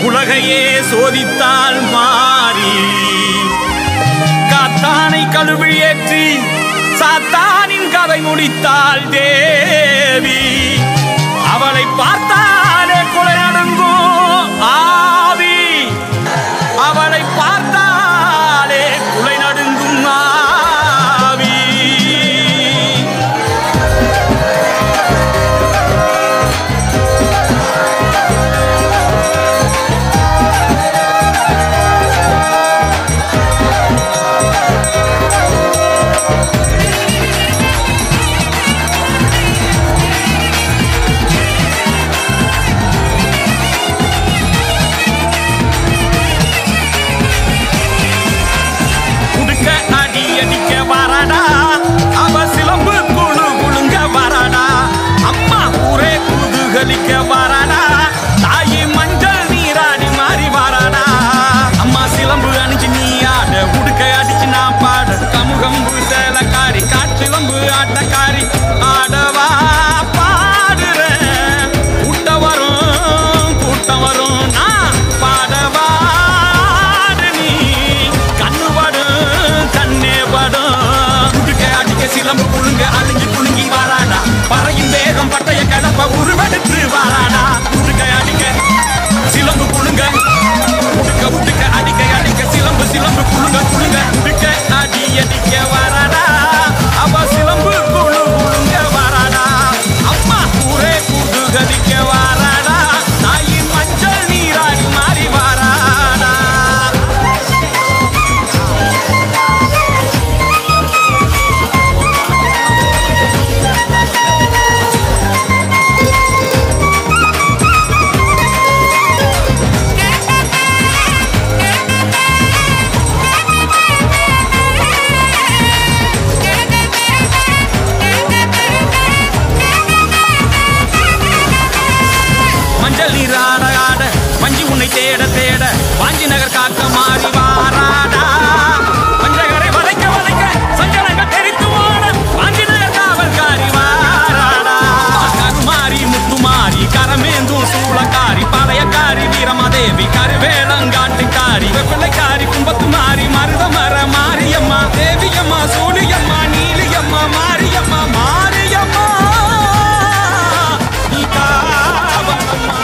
உலகையே சோதித்தாள் மாறி காத்தானை கழுவில் ஏற்றி சாத்தானின் கதை முடித்தாள் தேவி. அவளை பார்த்தாலே கொலை நடுங்கும் ஆவி, அவளை பார்த்தாலே கொலை நடுங்கும் ஆவி. வரடா தாயி மஞ்சள் நீராடி மாறி வரடா. அம்மா சிலம்பு அணிஞ்சு நீ ஆட, உடுக்க அடிச்சு நான் பாட, கமுகம்பு சேலக்காரி காற்றிலம்பு ஆட்டக்காரி ஆடவா பாடுறேன். கூட்டம் வரும் நான் பாடவா நீ கண்ணு படும் கண்ணே படும். உடுக்க அடிக்க சிலம்பு புழுங்க அழிஞ்சு புழுங்கி வராடா, பறையின் வேகம் பட்டைய கடப்ப உருவெடுத்து வராடா. உடுக்க அடிக்க சிலம்பு புழுங்க, உடுக்க அடிக்க சிலம்பு புழுங்க உடுக்க அடிக்க வராடா. அவ சிலம்பு புழுங்க வராடா. அம்மா ஊரே குடுகடிக்க வராடா, தாயி மஞ்சள் நீராடி மாறி வராடா. தேட தேட வாஞ்சி நகர் காக்க மாறி வாராடா. பஞ்சகரை வளைக்க சஞ்சனங்கள் தெரித்து ஓட வாஞ்சி நகர் காவல்காரி வாராடா. கருமாரி முத்துமாரி கரமேந்தும் சூளக்காரி பாளையக்காரி வீரமாதேவி கருவேலங்காட்டுக்காரி வெப்பிள்ளைக்காரி கும்பத்து மாறி மருதமர மாரியம்மா தேவியம்மா சூழியம்மா நீலியம்மா மாரியம்மா மாரியம்மா நீ காவலம்மா.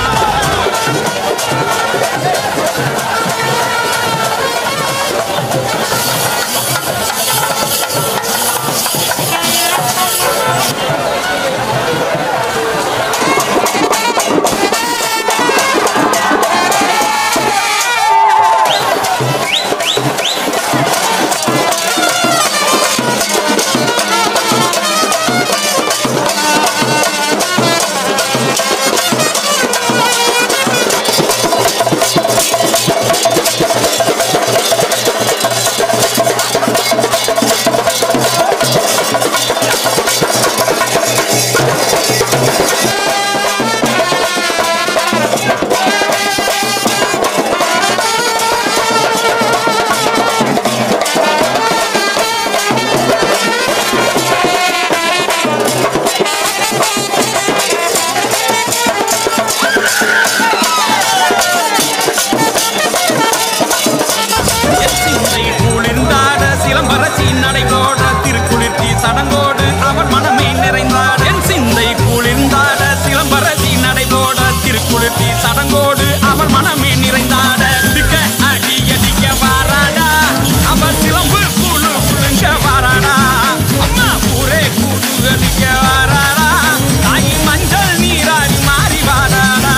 சடங்கோடு அவன் மனமே நிறைந்தார். என் சிந்தை குளிர்ந்தாட சிலம்பரசி நடைபோட திருக்குளிர்த்தி சடங்கோடு அவன் மனமே நிறைந்தாட. உடுக்க அடிக்க வாராடா, அவன் சிலம்பு புழுங்க வாராடா. அம்மா ஊரே குடுகடிக்க வாராடா, தாயி மஞ்சள் நீராடி மாறி வாராடா.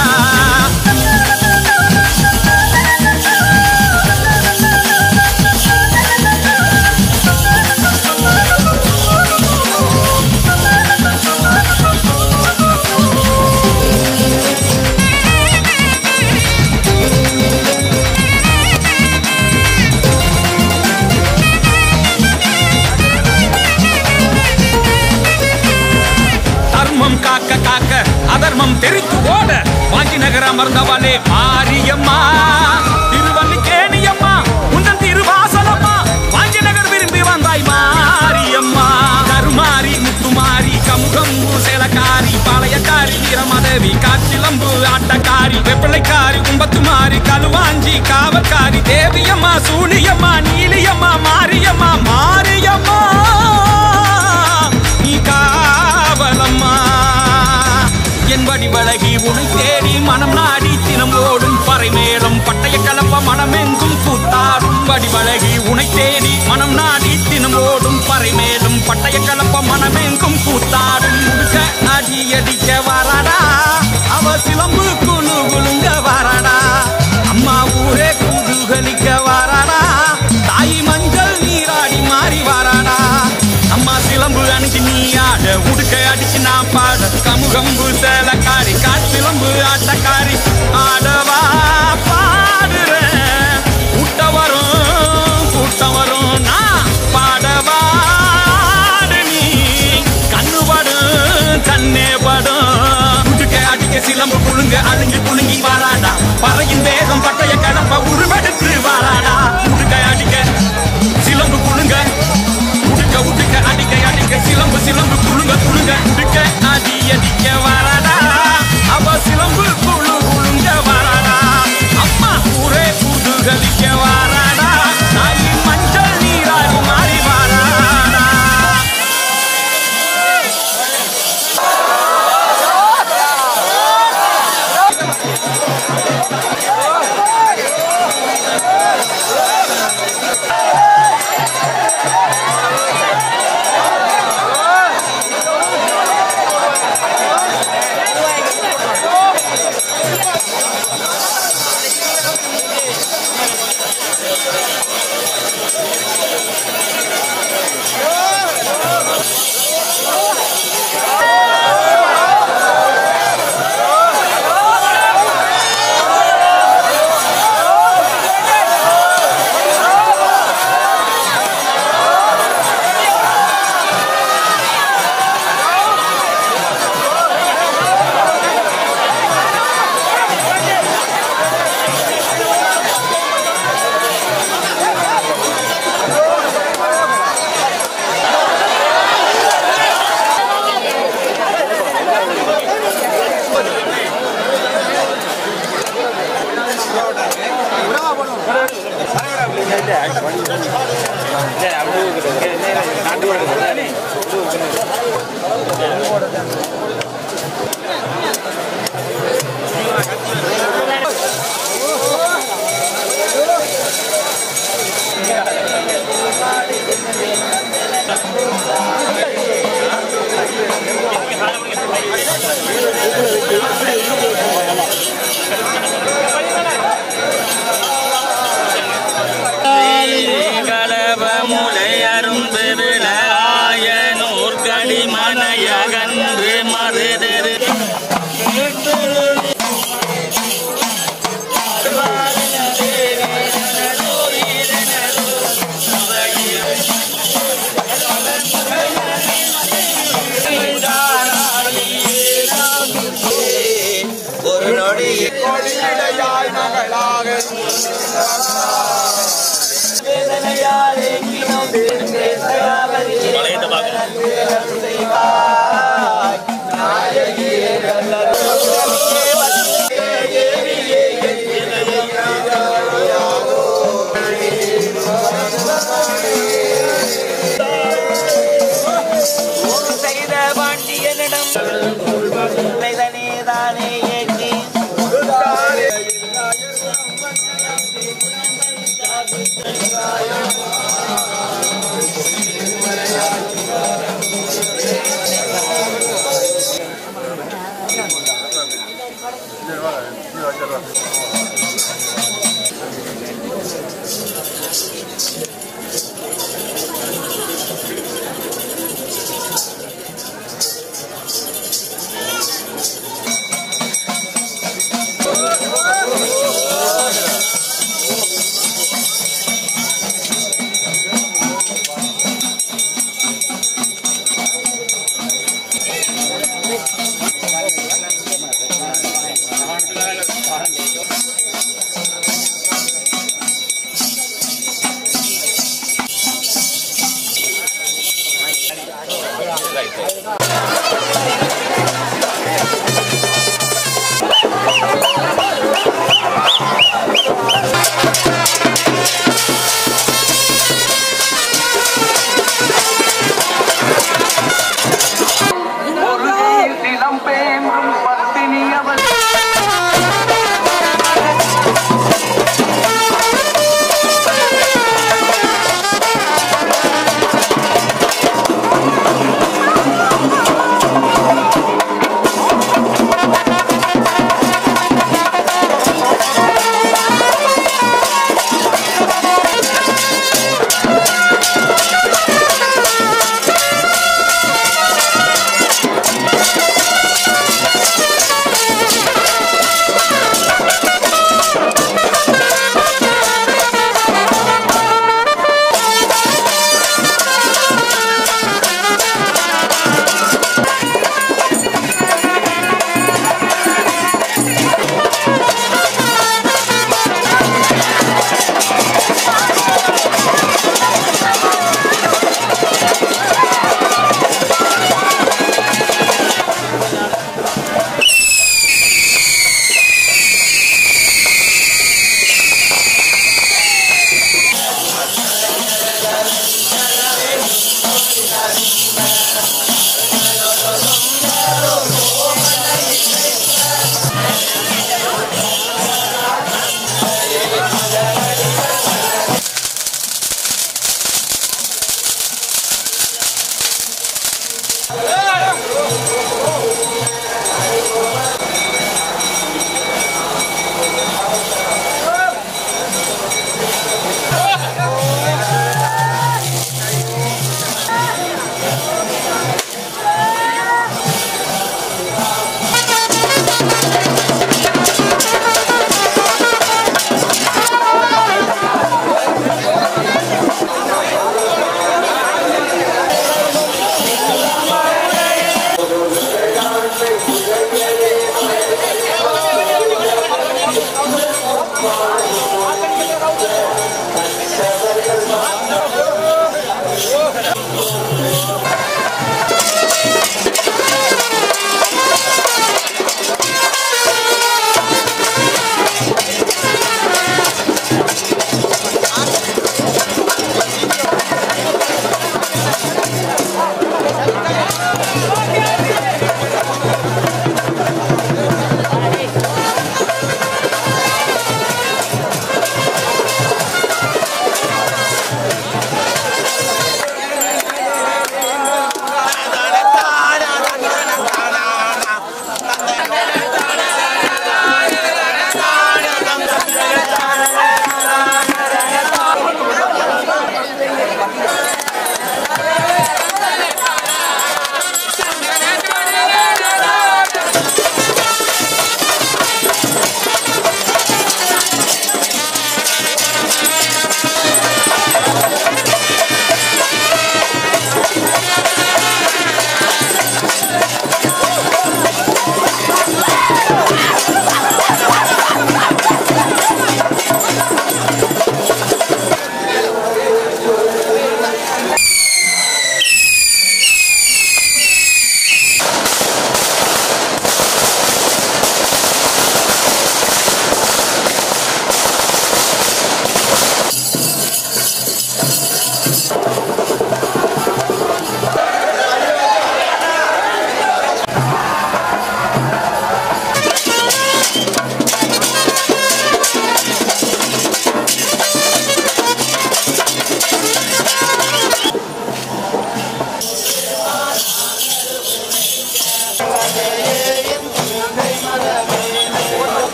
காக்க அதர்மம் தெரித்து ஓட வாஞ்சி நகர் அமர்ந்தவளே மாரியம்மா திருவல்லிக்கேணியம்மா உந்தன் திருவாசலம்மா வாஞ்சி நகர் விரும்பி வந்தாய் மாரியம்மா. கருமாரி முத்துமாரி கமுகம்பு சேலக்காரி பாளையக்காரி வீரமாதேவி காற்றிலம்பு ஆட்டக்காரி வெப்பிள்ளைக்காரி கும்பத்து மாறி சூனியம்மா நீலியம்மா மாரியம்மா மாரியம்மா நீ காவலம்மா என் வடிவழகி உனை தேடி மனம் நாடி தினம் ஓடும் பறை மேலும் பட்டய கலப்ப மனமெங்கும் கூத்தாடும் வடிவழகி உனை தேடி மனம் நாடி தினம் ஓடும் பறை மேலும் பட்டய கலப்ப மனமெங்கும் கூத்தாடும் முடுக்க அடி அடிக்க வராடா அவ சிலம்பு குழு குழுங்க வராடா அம்மா ஊரே குதூகலிக்க வராடா தாய் மஞ்சள் நீராடி மாறி வராடா அம்மா சிலம்பு அணிஞ்சு நீ ஆட உடுக்க அடிச்சு நான் பாட கமுகம்பு சேலக்காரி காற்றிலம்பு ஆட்டக்காரி ஆடவா பாடுறேன் கூட்ட வரும் கூட்டம் வரும் நான் பாடவா நீ கண்ணு படும் கண்ணே படும் உடுக்க அடிக்க சிலம்பு குழுங்க அழிஞ்சு குலுங்கி வாராடா பறையின் வேகம் பட்டைய கடப்ப உருவெடுத்து வாராடா உடுக்க அடிக்க சிலம்பு குழுங்க உடுக்க உடுக்க அடிக்க அடிக்க சிலம்பு சிலம்பு குழுங்க குழுங்க உடுக்க அடி அடிக்க வாராடா அவ சிலம்பு குழு குழுங்க வாராடா அம்மா ஊரே குதூகலிக்க வாராடா தாய் மஞ்சள் நீராடி மாறி வாராடா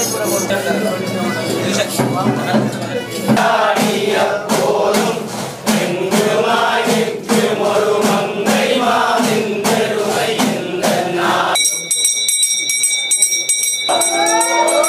Oh